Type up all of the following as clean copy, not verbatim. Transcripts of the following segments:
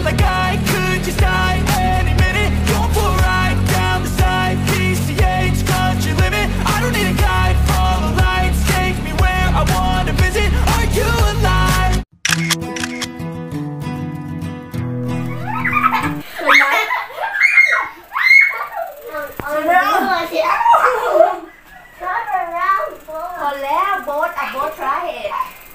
like I could just die any minute. Going for a ride down the side, PCH country living. I don't need a guide, follow lights, take me where I wanna visit. Are you alive? Both try it.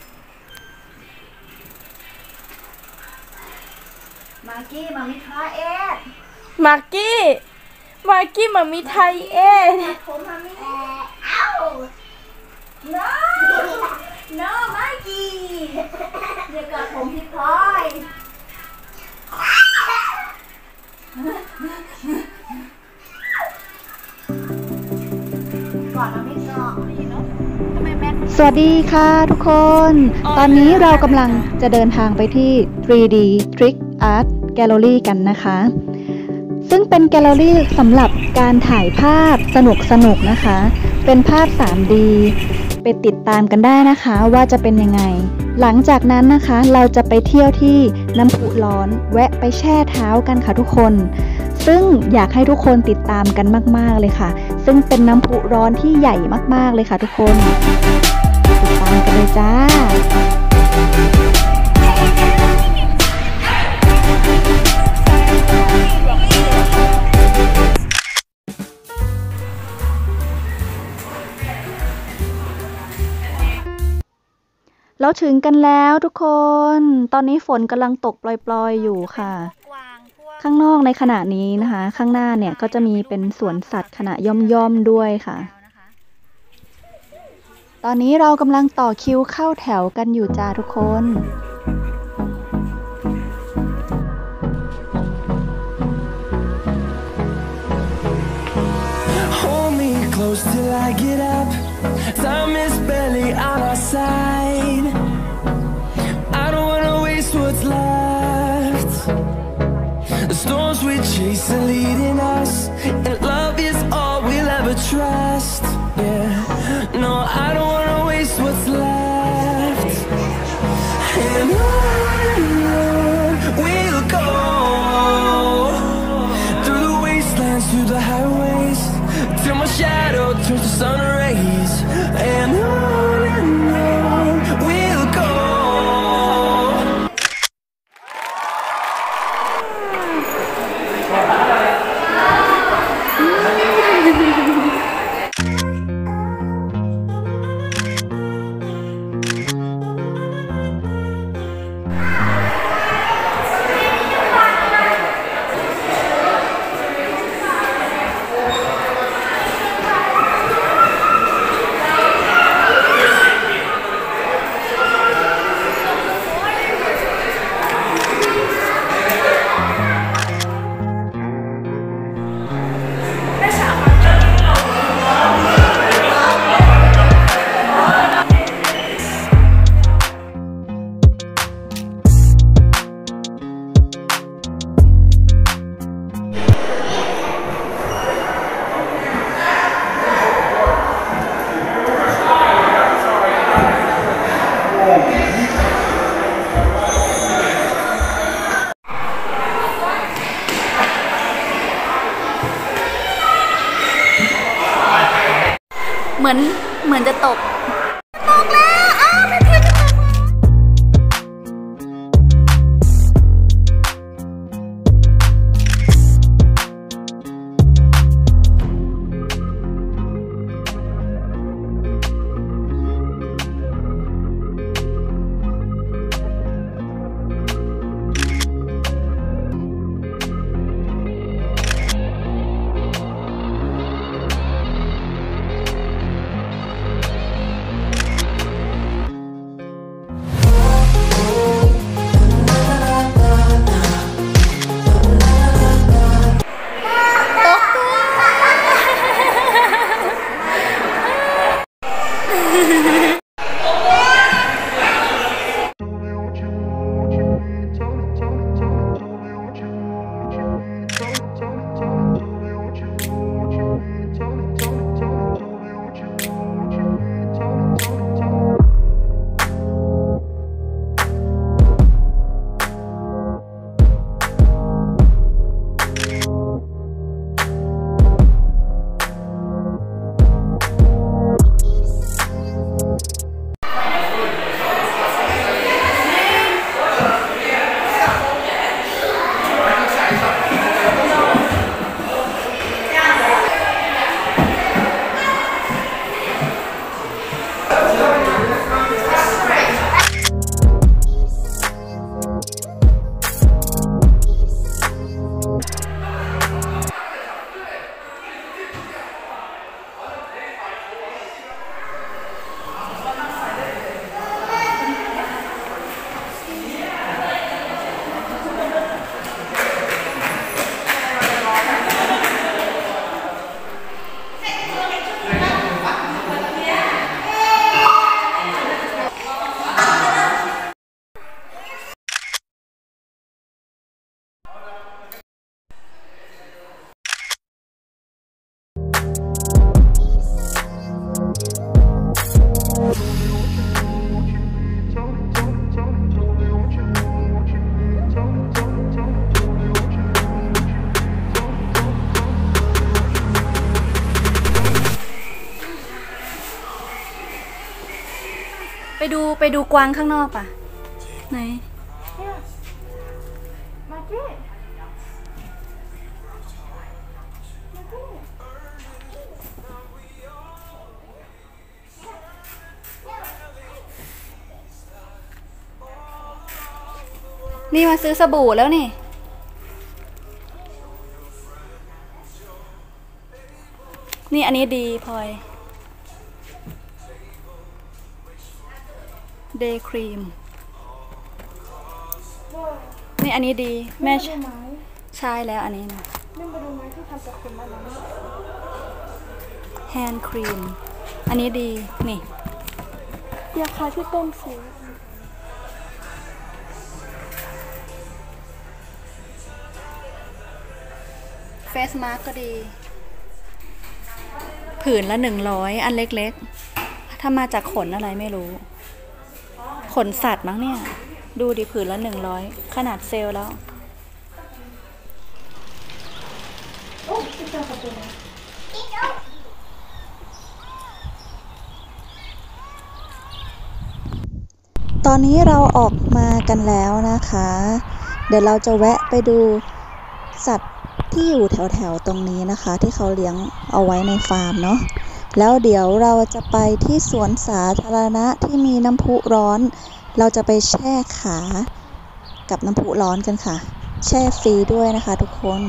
Maggie, mommy try it. มาร์กี้มามีไทยเอง No, no, Maggie. เดี๋ยวกับผมพี่พลอยก่อนเราไม่กรอกเลยเนาะทำไมแม่สวัสดีค่ะทุกคน ตอนนี้เรากำลังจะเดินทางไปที่ 3D Trick Art Gallery กันนะคะ ซึ่งเป็นแกลเลอรี่สำหรับการถ่ายภาพสนุกๆนะคะ เป็นภาพ 3D ไปติดตามกันได้นะคะว่าจะเป็นยังไง หลังจากนั้นนะคะเราจะไปเที่ยวที่น้ำพุร้อนแวะไปแช่เท้ากันค่ะทุกคน ซึ่งอยากให้ทุกคนติดตามกันมากๆเลยค่ะ ซึ่งเป็นน้ำพุร้อนที่ใหญ่มากๆเลยค่ะทุกคนติดตามกันเลยจ้า เราถึงกันแล้วทุกคน ตอนนี้ฝนกำลังตกปล่อยๆอยู่ค่ะ ข้างนอกในขณะนี้นะคะ ข้างหน้าเนี่ยก็จะมีเป็นสวนสัตว์ขนาดย่อมๆด้วยค่ะ ตอนนี้เรากำลังต่อคิวเข้าแถวกันอยู่จ้าทุกคน Hold me close till I get up. Time is barely on our side. I don't wanna waste what's left. The storms we chase are leading us, and love is all we'll ever trust. Yeah, no, I don't wanna waste what's left. And on we'll go, through the wastelands, through the highways, till my shadow turns to sun rays. And on we'll go. เหมือนจะตก I ไปดูกวางข้างนอกป่ะไหนมากี้นี่มาซื้อสบู่แล้วนี่นี่อันนี้ดีพลอยเดย์ครีมนี่อันนี้ดีแม่ใช้แล้วอันนี้นะแฮนด์ครีมอันนี้ดีนี่ราคาที่ต้องซื้อเฟสมาร์กก็ดีผืนละ100อันเล็กๆถ้ามาจากขนอะไรไม่รู้ขนสัตว์มั้งเนี่ยดูดิผืนละ100ขนาดเซลแล้วตอนนี้เราออกมากันแล้วนะคะ เดี๋ยวเราจะแวะไปดูสัตว์ที่อยู่แถวๆตรงนี้นะคะที่เขาเลี้ยงเอาไว้ในฟาร์มเนาะแล้วเดี๋ยวเราจะไปที่สวนสาธารณะที่มีน้ำพุร้อนเราจะไปแช่ขากับน้ำพุร้อนกันค่ะแช่ฟรีด้วยนะคะทุกคน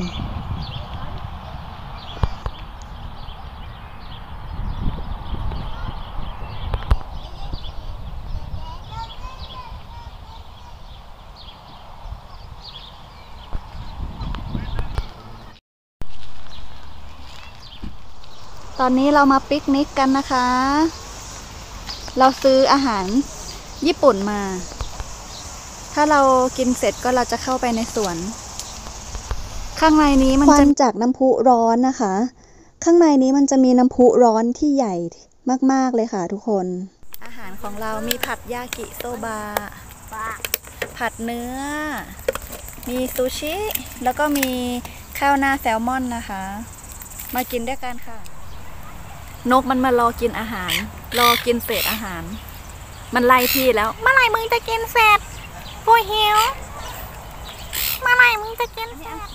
ตอนนี้เรามาปิกนิกกันนะคะ เราซื้ออาหารญี่ปุ่นมา ถ้าเรากินเสร็จก็เราจะเข้าไปในสวน ข้างในนี้มันจะจากน้ำพุร้อนนะคะ ข้างในนี้มันจะมีน้ำพุร้อนที่ใหญ่มากๆเลยค่ะทุกคน อาหารของเรามีผัดยากิโซบะ ผัดเนื้อ มีซูชิ แล้วก็มีข้าวหน้าแซลมอนนะคะ มากินด้วยกันค่ะนกมันมารอกินอาหารรอกินเศษอาหารมันไล่พี่แล้วเมื่อไหร่มึงจะกินเสร็จกูหิวเมื่อไหร่มึงจะกินเสร็จ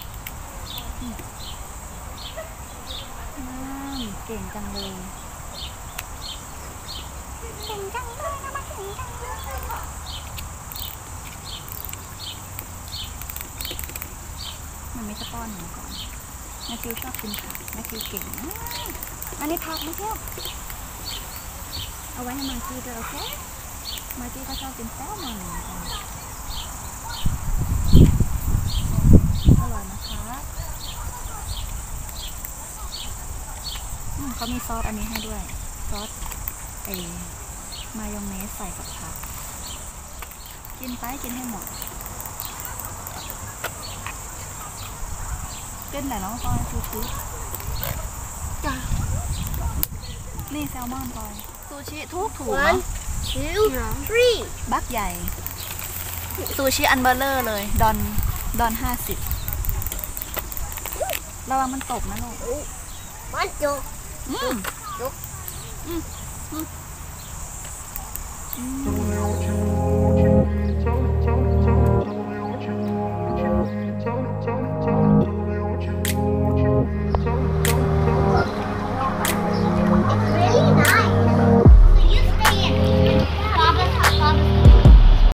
เก่งจังเลยเก่งจังเลยนะมาเก่งจังเลยมันไม่จะป้อนหนูก่อนแม่คิวชอบกินผักแม่คิวเก่งอันนี้ผักนะเพื่อนเอาไว้ให้มากี้ด้วยโอเคมากี้ก็ชอบกินแซลมอนเหมือนกันอร่อยนะคะเขามีซอสอันนี้ให้ด้วยซอสมายองเนสใส่กับผักกินไปกินให้หมดเต้นไหนน้องพลอยชูจ้านี่แซลมอนพลอยซูชิทุกถุง 1 2 3 บักใหญ่ซูชิอันเบอร์เลอร์เลยดอน50ระวังมันตกนะลูกมันจุก